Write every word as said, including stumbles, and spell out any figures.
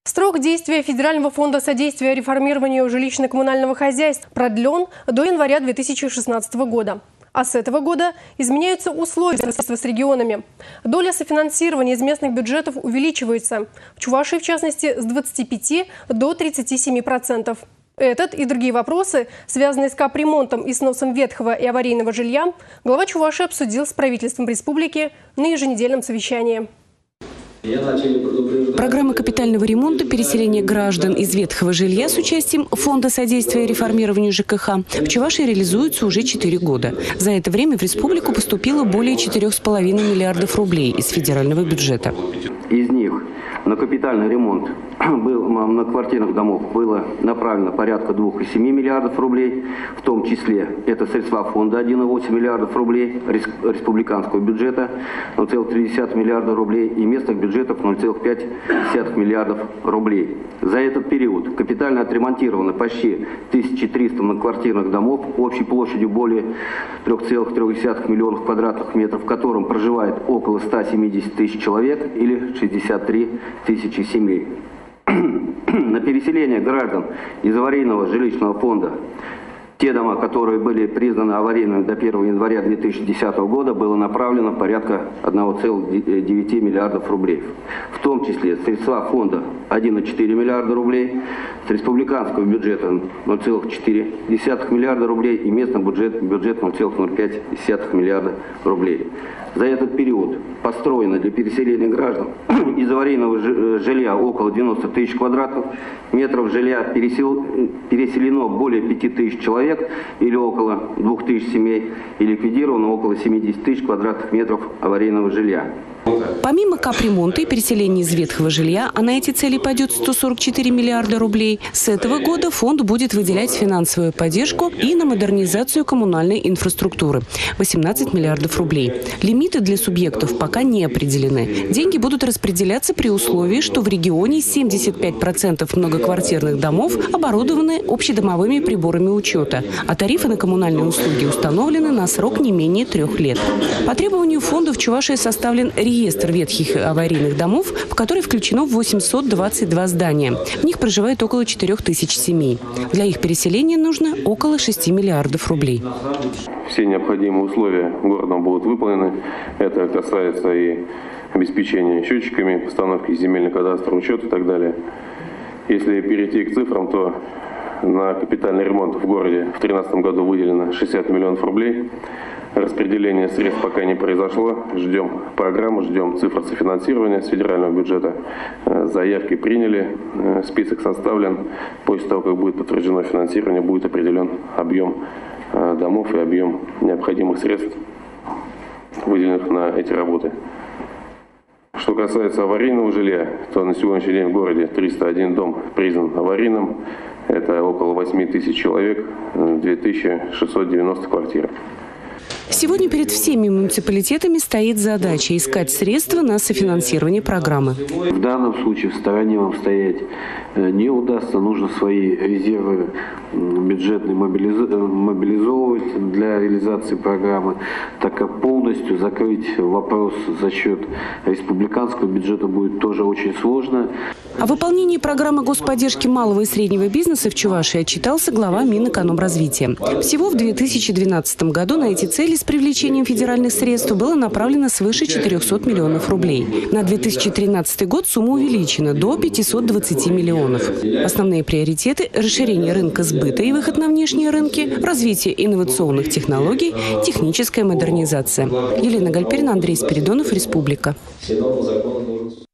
Срок действия Федерального фонда содействия реформированию жилищно-коммунального хозяйства продлен до января две тысячи шестнадцатого года. А с этого года изменяются условия сотрудничества с регионами. Доля софинансирования из местных бюджетов увеличивается. В Чувашии, в частности, с двадцати пяти до тридцати семи процентов. Этот и другие вопросы, связанные с капремонтом и сносом ветхого и аварийного жилья, глава Чувашии обсудил с правительством республики на еженедельном совещании. Программа капитального ремонта переселения граждан из ветхого жилья с участием Фонда содействия реформированию ЖКХ в Чувашии реализуется уже четыре года. За это время в республику поступило более четырёх с половиной миллиардов рублей из федерального бюджета. Из них на капитальный ремонт был, многоквартирных домов было направлено порядка двух и семи миллиардов рублей, в том числе это средства фонда один и восемь миллиардов рублей, республиканского бюджета ноль целых три десятых миллиарда рублей и местных бюджетов ноль целых пять десятых миллиардов рублей. За этот период капитально отремонтировано почти тысяча триста многоквартирных домов общей площадью более трёх целых трёх десятых миллионов квадратных метров, в котором проживает около ста семидесяти тысяч человек или шестьдесят три тысячи семей. На переселение граждан из аварийного жилищного фонда, те дома, которые были признаны аварийными до первого января две тысячи десятого года, было направлено порядка одного целых девяти десятых миллиардов рублей. В том числе средства фонда один и четыре миллиарда рублей, с республиканского бюджета ноль целых четыре десятых миллиарда рублей и местный бюджет, бюджет ноль целых ноль пять десятых миллиарда рублей. За этот период построено для переселения граждан из аварийного жилья около девяноста тысяч квадратных метров жилья, пересел, переселено более пяти тысяч человек или около двух тысяч семей и ликвидировано около семидесяти тысяч квадратных метров аварийного жилья. Помимо капремонта и переселения из ветхого жилья, а на эти цели пойдет сто сорок четыре миллиарда рублей, с этого года фонд будет выделять финансовую поддержку и на модернизацию коммунальной инфраструктуры – восемнадцать миллиардов рублей. Лимиты для субъектов пока не определены. Деньги будут распределяться при условии, что в регионе семьдесят пять процентов многоквартирных домов оборудованы общедомовыми приборами учета, а тарифы на коммунальные услуги установлены на срок не менее трех лет. По требованию фонда в Чувашии составлен реестр ветхих аварийных домов, в который включено восемьсот двадцать два здания. В них проживает около четырёх тысяч семей. Для их переселения нужно около шести миллиардов рублей. Все необходимые условия городом будут выполнены. Это касается и обеспечения счетчиками, постановки земельного кадастра, учета и так далее. Если перейти к цифрам, то на капитальный ремонт в городе в две тысячи тринадцатом году выделено шестьдесят миллионов рублей. Распределение средств пока не произошло. Ждем программу, ждем цифр софинансирования с федерального бюджета. Заявки приняли, список составлен. После того, как будет подтверждено финансирование, будет определен объем домов и объем необходимых средств, выделенных на эти работы. Что касается аварийного жилья, то на сегодняшний день в городе триста один дом признан аварийным. Это около восьми тысяч человек, две тысячи шестьсот девяносто квартир. Сегодня перед всеми муниципалитетами стоит задача искать средства на софинансирование программы. В данном случае в стороне вам стоять не удастся. Нужно свои резервы бюджетные мобилизовывать для реализации программы, так как полностью закрыть вопрос за счет республиканского бюджета будет тоже очень сложно. О выполнении программы господдержки малого и среднего бизнеса в Чувашии отчитался глава Минэкономразвития. Всего в две тысячи двенадцатом году на эти цели с привлечением федеральных средств было направлено свыше четырёхсот миллионов рублей. На две тысячи тринадцатый год сумма увеличена до пятисот двадцати миллионов. Основные приоритеты – расширение рынка сбыта и выход на внешние рынки, развитие инновационных технологий, техническая модернизация. Елена Гальперина, Андрей Спиридонов, Республика.